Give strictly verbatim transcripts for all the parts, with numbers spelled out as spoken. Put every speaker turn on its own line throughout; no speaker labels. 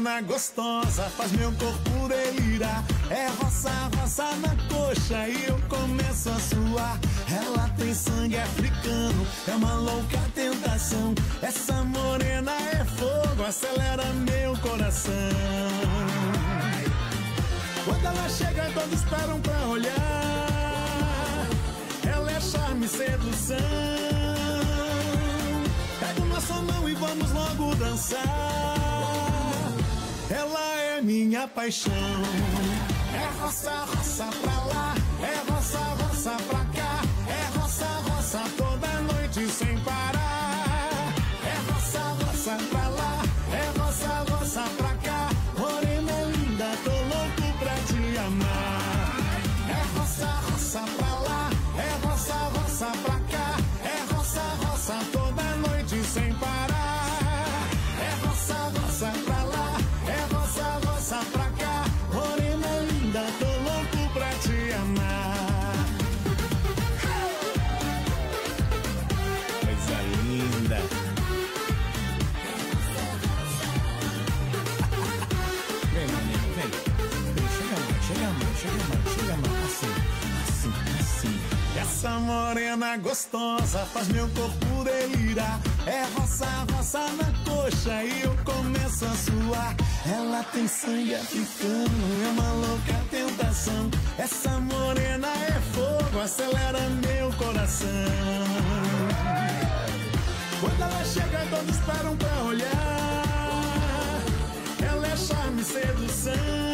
morena gostosa, faz meu corpo delirar. É roça, roça na coxa e eu começo a suar. Ela tem sangue africano, é uma louca tentação. Essa morena é fogo, acelera meu coração. Quando ela chega, todos esperam pra olhar. Ela é charme e sedução. Pega na sua mão e vamos logo dançar. Ela é minha paixão. É roça, roça pra lá, é roça, roça pra cá. É roça, roça toda noite sem parar. É roça, roça pra lá, é roça, roça pra cá. Morena linda, tô louco pra te amar. É roça, roça pra lá, é roça, roça pra cá. É roça, roça toda noite sem parar. É roça, roça pra lá, é roça, roça pra cá. Morena linda, tô louco pra te amar. Coisa linda. Vem, maninho, vem. Vem, chega mais, chega mais, chega mais, chega mais. Assim, assim, assim. Essa morena gostosa faz meu corpo delirar. É roça, roça na coxa e eu começo a suar. Ela tem sangue africano, é uma louca tentação. Essa morena é fogo, acelera meu coração. Quando ela chega, todos param pra olhar. Ela é charme e sedução.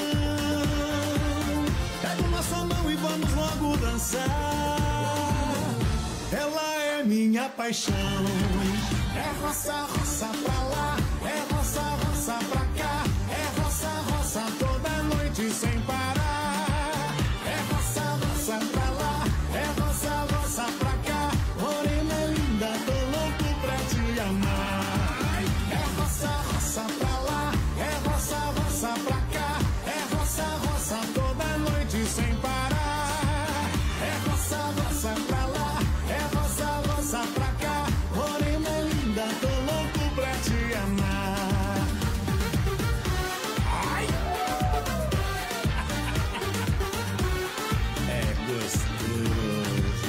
Pega na sua mão e vamos logo dançar. Ela é minha paixão. É roça, roça pra lá, é roça, roça pra cá. É roça, roça toda noite sem parar. É roça, roça pra lá, é roça, roça pra cá. Morena linda, tô louco pra te amar. É roça, roça pra lá, é roça, roça pra cá. É roça, roça toda noite sem parar. É roça, roça pra lá, é roça, roça pra cá. Morena linda, tô louco pra te amar. Ai. É gostoso.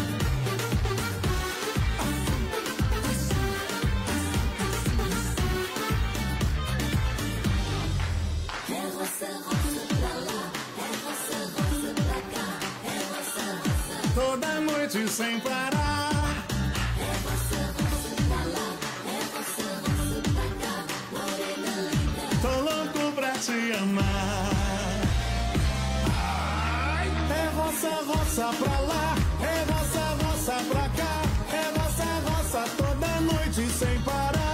É roça, roça pra lá, é roça, roça pra cá. É roça, roça.
Toda noite sem parar.
É roça, roça pra lá, é roça, roça pra cá. Morena linda.
Tô louco pra te amar. Ai. É roça, roça pra lá, é roça, roça pra cá. É roça, roça toda noite sem parar.